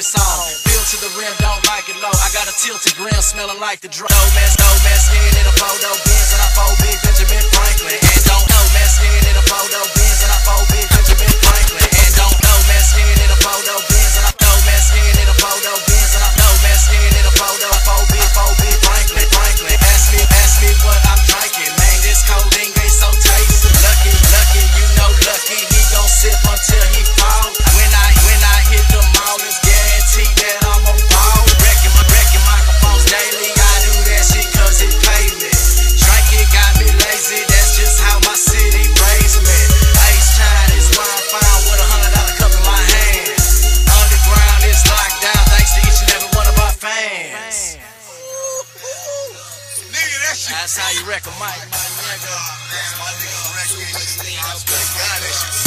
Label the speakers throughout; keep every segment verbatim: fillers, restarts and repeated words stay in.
Speaker 1: it's on. Feel to the rim, don't like it low. I got a tilted grin, smelling like the drum. No man, no man, skin in a photo bins, and I fold big Benjamin Franklin. And don't know man, skin in a photo bins, and I fold big Benjamin Franklin. And don't know man, skin in a photo bins, and I know man, skin in a photo bins, and I know man, skin in a photo. Fold big, fold big Franklin, Franklin. Ask me, ask me what I'm drinking, man. This codeine ain't so tasty. Lucky, lucky, you know lucky. He gon' sip until he fall. When I, when I hit the mall, it's guaranteed that I'm a ball. Wrecking my, wrecking microphones daily. I do that shit cause it pay me. Drinking got me lazy. That's just how my city raised me. Ace China is where I'm found with a hundred dollar cup in my hand. Underground is locked down thanks to each and every one of our fans.
Speaker 2: Nigga, that shit.
Speaker 1: That's how you wreck a mic, my nigga.
Speaker 2: My nigga wreck it. I swear to God, that shit.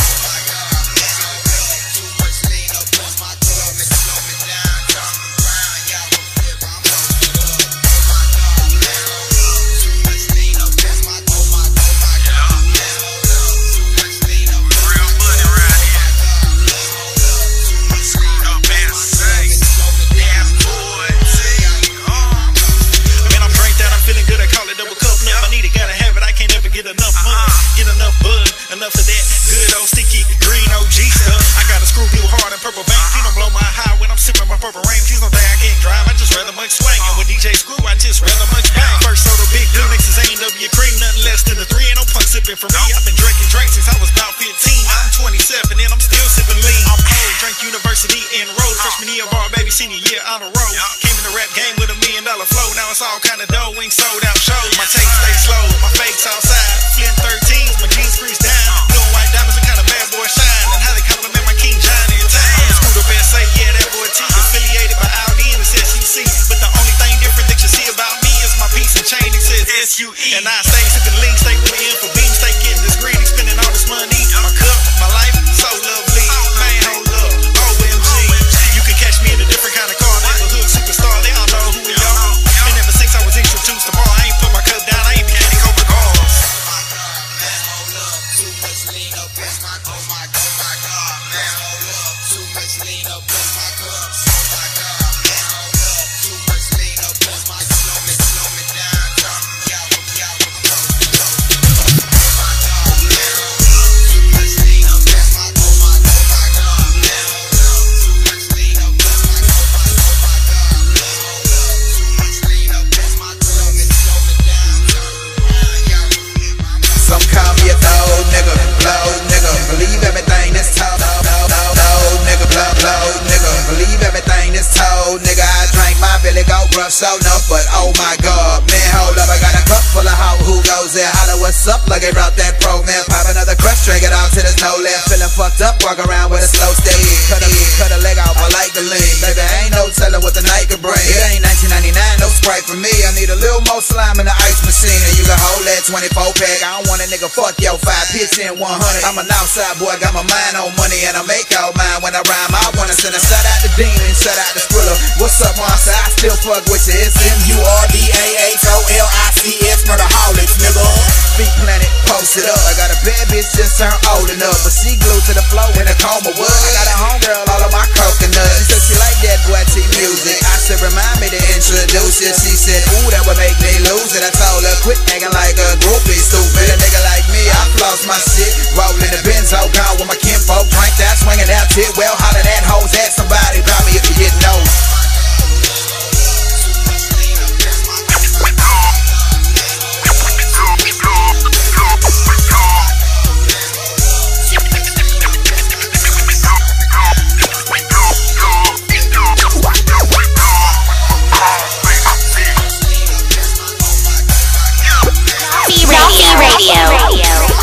Speaker 3: Enough of that good old sticky green O G stuff. I got a screw you hard and purple vein. You don't blow my high when I'm sipping my purple rain. Please don't think I can't drive, I just rather much swing. And with D J Screw, I just rather much bang. First soda, big blue, next is A and W cream. Nothing less than the three, ain't no punk sipping for me. I've been drinking drinks since I was about fifteen. I'm twenty-seven and I'm still sipping lean. I'm old, drink university and road. Freshman year of our baby, senior year on the road. Came in the rap game with a million dollar flow. Now it's all kind of dough, ain't sold out shows. My tape stay slow, my fake's outside. Flint thirteens, my jeans freeze down. Diamonds are kind of bad boy shine, and how they compliment my King Johnny in town. I'm screwed up S A, yeah, that boy T, affiliated by Audi and it's S U C. But the only thing different that you see about me is my piece and chain, it says S U E. And I stay sipping lean, stay with the end for beam, stay getting this greedy, spending all this money. My cup, my life, so lovely. Man, hold up, O M G. You can catch me in a different kind of car, neighborhood superstar, they all know who we are. And ever since I was introduced to bar, I ain't put my cup down, I ain't candy covered cars.
Speaker 4: So enough, but oh my god, man, hold up, I got a cup full of hoe who goes there, holla what's up, like they wrote that program, pop another crush, drink it out till there's no left, feeling fucked up, walk around with a slow stay, cut a, cut a leg off, I like the lean, baby, ain't no telling what the night could bring, it ain't nineteen ninety-nine, no Sprite for me, I need a little more slime in the ice machine, and you can hold that twenty-four pack, I don't want a nigga fuck yo, five pitch in one hundred, I'm an outside boy, got my mind on money, and I make all mine when I rhyme, I wanna send a shout out to Demon, shout out to Skrilla, what's up, monster, I still fuck with you, it's M U R D A H O L I C S, murderholics, nigga. Feet planet, post it up. I got a bad bitch just turned old enough, but she glued to the floor in a coma wood. I got a homegirl all of my coconuts. She said she like that boy T music. I said remind me to introduce you. She said ooh that would make me lose it. I told her quit acting like a groupie, stupid. A nigga like me, I floss my shit, rolling the Benzo, gone with my kinfolk, drink that, swinging that tit. Well, holler that hoes at somebody about me if you didn't know.
Speaker 5: Radio. Radio.